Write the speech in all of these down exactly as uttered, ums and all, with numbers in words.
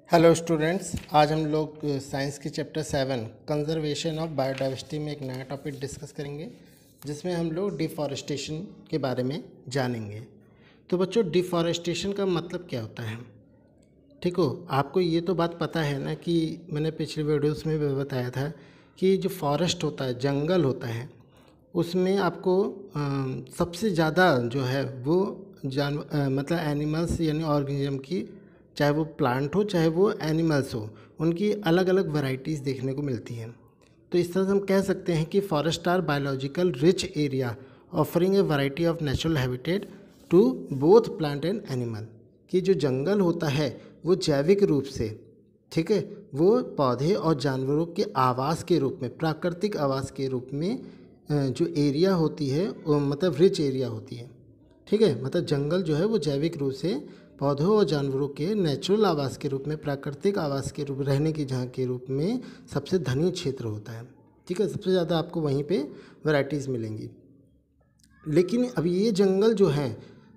Hello students, आज हम लोग साइंस के chapter seven conservation of biodiversity में एक नया टॉपिक डिस्कस करेंगे, जिसमें हम लोग डिफॉरेस्टेशन के बारे में जानेंगे। तो बच्चों, डिफॉरेस्टेशन का मतलब क्या होता है? ठीक हो, आपको ये तो बात पता है ना कि मैंने पिछले वीडियोस में भी बताया था कि जो फॉरेस्ट होता है, जंगल होता है, उसमें आपको अ, सबसे ज़्यादा जो है वो जान अ, मतलब एनिमल्स यानी ऑर्गेनिज्म की, चाहे वो प्लांट हो चाहे वो एनिमल्स हो, उनकी अलग अलग वैरायटीज़ देखने को मिलती हैं। तो इस तरह से हम कह सकते हैं कि forest are biological rich area offering a variety of natural habitat to both plant and animal. कि जो जंगल होता है वो जैविक रूप से, ठीक है, वो पौधे और जानवरों के आवास के रूप में, प्राकृतिक आवास के रूप में अ, जो एरिया होती है वो मतलब रिच एरिया होती है। ठीक है, मतलब जंगल जो है वो जैविक रूप से पौधों और जानवरों के नेचुरल आवास के रूप में, प्राकृतिक आवास के रूप रहने की जगह के रूप में सबसे धनी क्षेत्र होता है। ठीक है, सबसे ज़्यादा आपको वहीं पे वैरायटीज़ मिलेंगी। लेकिन अब ये जंगल जो है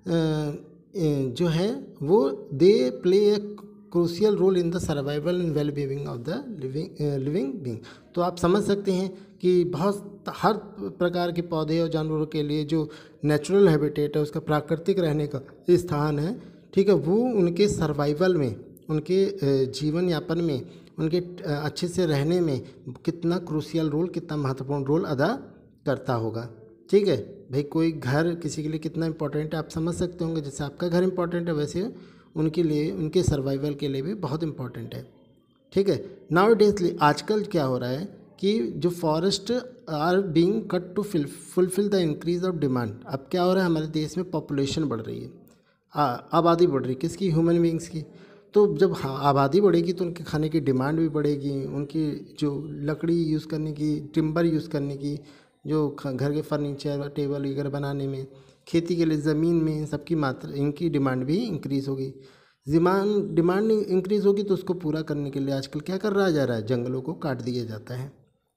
जो है वो they play a crucial role in the survival and well being of the living living being. तो आप समझ सकते हैं कि बहुत हर प्रकार के पौधे और जानवरों के लिए जो नेचुरल हैबिटेट है, उसका प्राकृतिक रहने का स्थान है, ठीक है, वो उनके सर्वाइवल में, उनके जीवन यापन में, उनके अच्छे से रहने में कितना क्रूशियल रोल, कितना महत्वपूर्ण रोल अदा करता होगा। ठीक है भाई, कोई घर किसी के लिए कितना इंपॉर्टेंट है आप समझ सकते होंगे। जैसे आपका घर इंपॉर्टेंट है, वैसे उनके लिए, उनके सर्वाइवल के लिए भी बहुत इंपॉर्टेंट है। ठीक है, नाउ डेज आजकल क्या हो रहा है कि जो forest are being cut to fulfil the increase of demand. अब क्या हो रहा है, हमारे देश में पॉपुलेशन बढ़ रही है, आबादी बढ़ रही है, किसकी? ह्यूमन बींग्स की। तो जब हाँ आबादी बढ़ेगी तो उनके खाने की डिमांड भी बढ़ेगी, उनकी जो लकड़ी यूज़ करने की, टिम्बर यूज़ करने की, जो घर के फर्नीचर टेबल वगैरह बनाने में, खेती के लिए ज़मीन में, इन सब की मात्रा, इनकी डिमांड भी इंक्रीज़ होगी। डिमांड डिमांड इंक्रीज़ होगी तो उसको पूरा करने के लिए आजकल क्या कर रहा जा रहा है, जंगलों को काट दिया जाता है।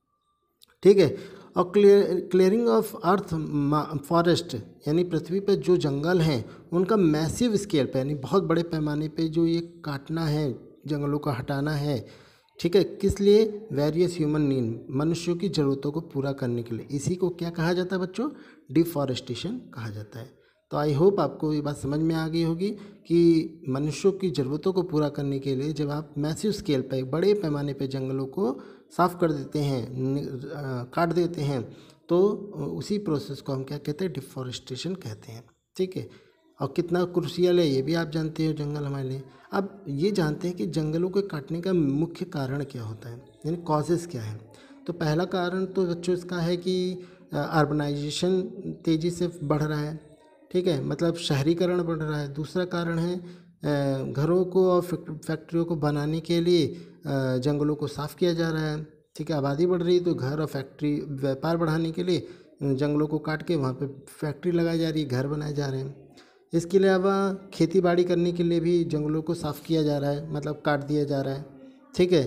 ठीक है, और clear clearing of earth forest यानी पृथ्वी पर जो जंगल हैं उनका मैसिव स्केल पे, यानी बहुत बड़े पैमाने पे जो ये काटना है, जंगलों को हटाना है। ठीक है, किस लिए? वेरियस ह्यूमन नीड, मनुष्यों की ज़रूरतों को पूरा करने के लिए। इसी को क्या कहा जाता है बच्चों? डिफॉरेस्टेशन कहा जाता है। तो आई होप आपको ये बात समझ में आ गई होगी कि मनुष्यों की ज़रूरतों को पूरा करने के लिए जब आप मैसिव स्केल पर, बड़े पैमाने पर जंगलों को साफ़ कर देते हैं, काट देते हैं, तो उसी प्रोसेस को हम क्या कहते हैं? डिफॉरेस्टेशन कहते हैं। ठीक है, और कितना क्रूशियल है ये भी आप जानते हो जंगल हमारे लिए। अब ये जानते हैं कि जंगलों को काटने का मुख्य कारण क्या होता है, यानी कॉजेज़ क्या है। तो पहला कारण तो बच्चों इसका है कि अर्बनाइजेशन तेज़ी से बढ़ रहा है। ठीक है, मतलब शहरीकरण बढ़ रहा है। दूसरा कारण है घरों को और फैक्ट्रियों को बनाने के लिए जंगलों को साफ़ किया जा रहा है। ठीक है, आबादी बढ़ रही है तो घर और फैक्ट्री, व्यापार बढ़ाने के लिए जंगलों को काट के वहाँ पे फैक्ट्री लगाई जा रही है, घर बनाए जा रहे हैं। इसके अलावा खेती बाड़ी करने के लिए भी जंगलों को साफ़ किया जा रहा है, मतलब काट दिया जा रहा है। ठीक है,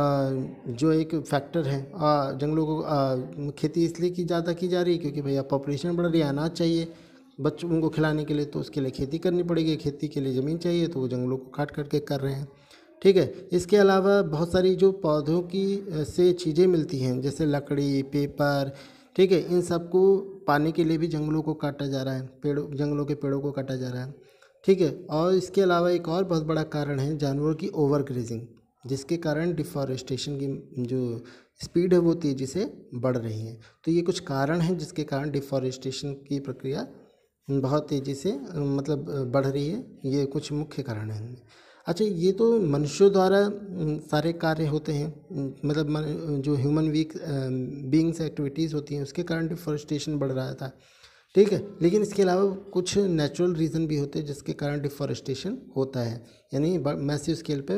जो एक फैक्टर है, जंगलों को खेती इसलिए की ज़्यादा की जा रही है क्योंकि भैया पॉपुलेशन बढ़ रही है, अनाज चाहिए बच्चों को खिलाने के लिए, तो उसके लिए खेती करनी पड़ेगी, खेती के लिए ज़मीन चाहिए, तो वो जंगलों को काट करके कर रहे हैं। ठीक है, इसके अलावा बहुत सारी जो पौधों की से चीज़ें मिलती हैं, जैसे लकड़ी, पेपर, ठीक है, इन सब को पाने के लिए भी जंगलों को काटा जा रहा है, पेड़ों जंगलों के पेड़ों को काटा जा रहा है। ठीक है, और इसके अलावा एक और बहुत बड़ा कारण है जानवरों की ओवर ग्रेजिंग, जिसके कारण डिफॉरेस्टेशन की जो स्पीड है वो तेज़ी से बढ़ रही है। तो ये कुछ कारण हैं जिसके कारण डिफॉरेस्टेशन की प्रक्रिया बहुत तेज़ी से मतलब बढ़ रही है। ये कुछ मुख्य कारण हैं। अच्छा, ये तो मनुष्यों द्वारा सारे कार्य होते हैं, मतलब जो ह्यूमन वीक बीइंग्स एक्टिविटीज़ होती हैं उसके कारण डिफॉरेस्टेशन बढ़ रहा था। ठीक है, लेकिन इसके अलावा कुछ नेचुरल रीज़न भी होते हैं जिसके कारण डिफॉरेस्टेशन होता है, यानी मैसिव स्केल पे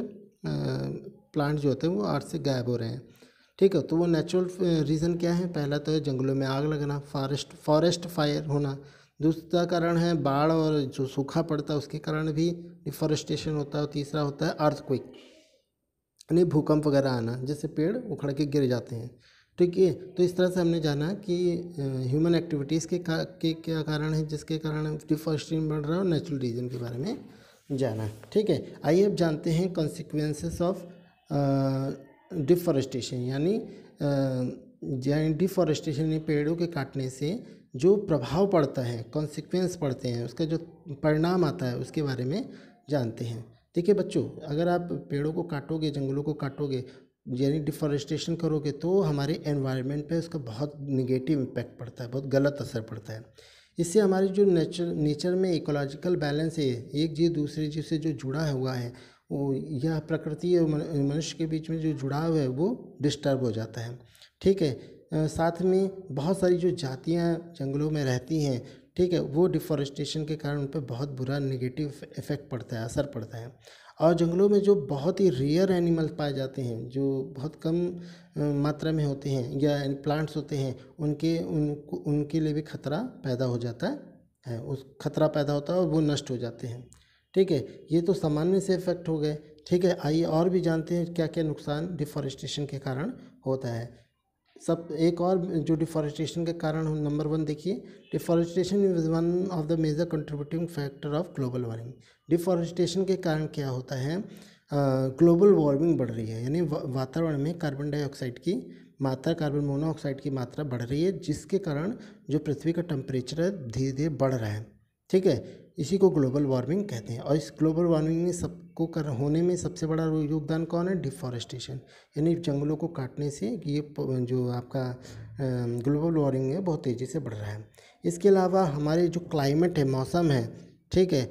प्लांट जो होते हैं वो अर्थ से गायब हो रहे हैं। ठीक है, तो वो नेचुरल रीज़न क्या है? पहला तो है जंगलों में आग लगना, फॉरेस्ट फॉरेस्ट फायर होना। दूसरा कारण है बाढ़ और जो सूखा पड़ता है उसके कारण भी डिफॉरेस्टेशन होता है। और तीसरा होता है अर्थक्वेक, यानी भूकंप वगैरह आना, जिससे पेड़ उखड़ के गिर जाते हैं। ठीक है, तो इस तरह से हमने जाना कि ह्यूमन एक्टिविटीज़ के का के क्या कारण है जिसके कारण डिफॉरेस्टेशन बढ़ रहा है, और नेचुरल रीजन के बारे में जाना। ठीक है, आइए अब जानते हैं कॉन्सिक्वेंसेस ऑफ डिफॉरेस्टेशन, यानी यानी डिफॉरेस्टेशन यानी पेड़ों के काटने से जो प्रभाव पड़ता है, कॉन्सिक्वेंस पड़ते हैं, उसका जो परिणाम आता है उसके बारे में जानते हैं। देखिए बच्चों, अगर आप पेड़ों को काटोगे, जंगलों को काटोगे, यानी डिफॉरेस्टेशन करोगे, तो हमारे एनवायरनमेंट पे उसका बहुत निगेटिव इम्पैक्ट पड़ता है, बहुत गलत असर पड़ता है। इससे हमारी जो नेचर नेचर में इकोलॉजिकल बैलेंस है, एक जीव दूसरे जीव से जो जुड़ा हुआ है, वो यह प्रकृति और मनुष्य के बीच में जो जुड़ाव है वो डिस्टर्ब हो जाता है। ठीक है, साथ में बहुत सारी जो जातियाँ जंगलों में रहती हैं, ठीक है, वो डिफॉरेस्टेशन के कारण उन पर बहुत बुरा नेगेटिव इफ़ेक्ट पड़ता है, असर पड़ता है। और जंगलों में जो बहुत ही रेयर एनिमल्स पाए जाते हैं, जो बहुत कम मात्रा में होते हैं, या प्लांट्स होते हैं, उनके उनको उनके लिए भी खतरा पैदा हो जाता है, उस खतरा पैदा होता है और वो नष्ट हो जाते हैं। ठीक है, ये तो सामान्य से इफेक्ट हो गए। ठीक है, आइए और भी जानते हैं क्या क्या नुकसान डिफॉरेस्टेशन के कारण होता है। सब एक और जो डिफॉरेस्टेशन के कारण, नंबर वन देखिए, deforestation is one of the major contributing factor of global warming. Deforestation के कारण क्या होता है, ग्लोबल वार्मिंग बढ़ रही है, यानी वातावरण में कार्बन डाइऑक्साइड की मात्रा, कार्बन मोनोऑक्साइड की मात्रा बढ़ रही है, जिसके कारण जो पृथ्वी का टेम्परेचर है धीरे धीरे बढ़ रहा है। ठीक है, इसी को ग्लोबल वार्मिंग कहते हैं। और इस ग्लोबल वार्मिंग में सबको कर होने में सबसे बड़ा योगदान कौन है, डिफॉरेस्टेशन, यानी जंगलों को काटने से ये जो आपका ग्लोबल वार्मिंग है बहुत तेज़ी से बढ़ रहा है। इसके अलावा हमारे जो क्लाइमेट है, मौसम है, ठीक है,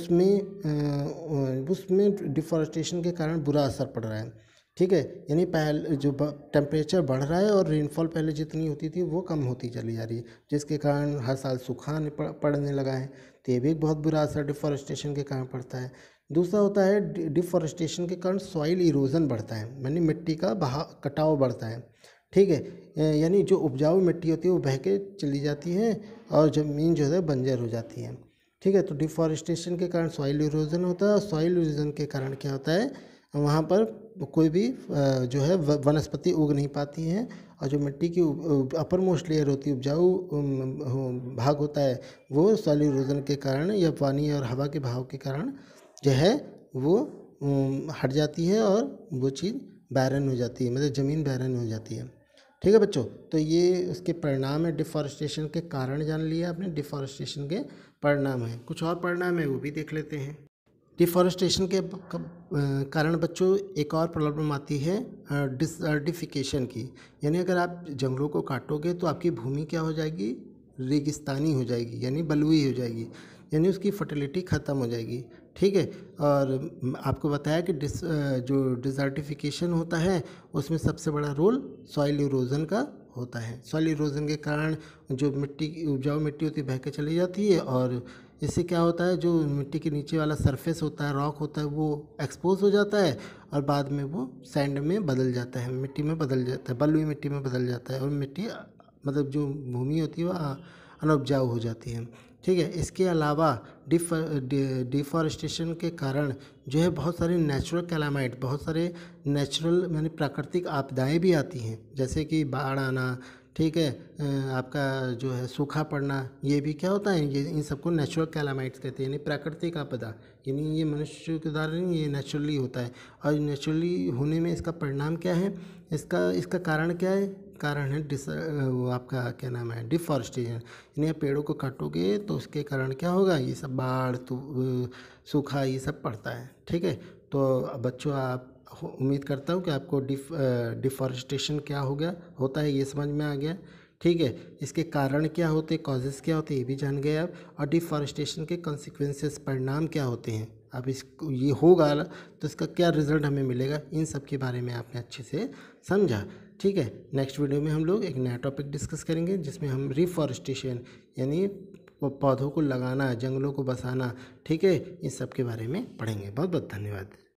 उसमें उसमें डिफॉरेस्टेशन के कारण बुरा असर पड़ रहा है। ठीक है, यानी पहले जो टेम्परेचर बढ़ रहा है और रेनफॉल पहले जितनी होती थी वो कम होती चली जा रही है, जिसके कारण हर साल सूखा पड़ने लगा है। तो ये भी एक बहुत बुरा असर डिफॉरेस्टेशन के कारण पड़ता है। दूसरा होता है डिफॉरेस्टेशन के कारण सॉइल इरोजन बढ़ता है, यानी मिट्टी का बहाव, कटाव बढ़ता है। ठीक है, यानी जो उपजाऊ मिट्टी होती है वो बह के चली जाती है और ज़मीन जो है बंजर हो जाती है। ठीक है, तो डिफॉरेस्टेशन के कारण सॉइल इरोजन होता है, और सॉइल इरोजन के कारण क्या होता है, वहाँ पर कोई भी जो है वनस्पति उग नहीं पाती है, और जो मिट्टी की अपर मोस्ट लेयर होती है, उपजाऊ भाग होता है, वो सॉइल इरोजन के कारण या पानी और हवा के बहाव के कारण जो है वो हट जाती है और वो चीज़ बैरन हो जाती है, मतलब ज़मीन बैरन हो जाती है। ठीक है बच्चों, तो ये उसके परिणाम है। डिफॉरेस्टेशन के कारण जान लिया आपने, डिफॉरेस्टेशन के परिणाम है। कुछ और परिणाम है वो भी देख लेते हैं। डिफॉरेस्टेशन के कारण बच्चों एक और प्रॉब्लम आती है डिसर्टिफिकेशन की, यानी अगर आप जंगलों को काटोगे तो आपकी भूमि क्या हो जाएगी, रेगिस्तानी हो जाएगी, यानी बलुई हो जाएगी, यानी उसकी फर्टिलिटी ख़त्म हो जाएगी। ठीक है, और आपको बताया कि डिस जो डिसर्टिफिकेशन होता है उसमें सबसे बड़ा रोल सॉइल इरोजन का होता है। सॉइल इरोजन के कारण जो मिट्टी की उपजाऊ मिट्टी होती है बह के चली जाती है, और इससे क्या होता है, जो मिट्टी के नीचे वाला सरफेस होता है, रॉक होता है, वो एक्सपोज हो जाता है और बाद में वो सैंड में बदल जाता है, मिट्टी में बदल जाता है, बलुई मिट्टी में बदल जाता है, और मिट्टी मतलब जो भूमि होती है वह अनउपजाऊ हो जाती है। ठीक है, इसके अलावा डिफ डिफॉरेस्टेशन के कारण जो है बहुत सारे नेचुरल कैलामाइट, बहुत सारे नेचुरल यानी प्राकृतिक आपदाएं भी आती हैं, जैसे कि बाढ़ आना, ठीक है, आपका जो है सूखा पड़ना, ये भी क्या होता है, ये इन सबको नेचुरल कैलामाइट्स कहते हैं, यानी प्राकृतिक आपदा, यानी ये मनुष्य के द्वारा नहीं, ये नेचुरली होता है। और नेचुरली होने में इसका परिणाम क्या है, इसका इसका कारण क्या है, कारण है डिस वो आपका क्या नाम है, डिफॉरेस्टेशन, यानी आप पेड़ों को काटोगे तो उसके कारण क्या होगा, ये सब बाढ़ तो सूखा ये सब पड़ता है। ठीक है, तो बच्चों आप उम्मीद करता हूँ कि आपको डिफ डिफॉरेस्टेशन क्या हो गया होता है ये समझ में आ गया। ठीक है, इसके कारण क्या होते, कॉजेज़ क्या होते, ये भी जान गए आप, और डिफॉरेस्टेशन के कॉन्सिक्वेंसेस, परिणाम क्या होते हैं। अब इस ये होगा तो इसका क्या रिजल्ट हमें मिलेगा, इन सब के बारे में आपने अच्छे से समझा। ठीक है, नेक्स्ट वीडियो में हम लोग एक नया टॉपिक डिस्कस करेंगे, जिसमें हम रिफॉरेस्टेशन यानी पौधों को लगाना, जंगलों को बसाना, ठीक है, इस सब के बारे में पढ़ेंगे। बहुत बहुत धन्यवाद।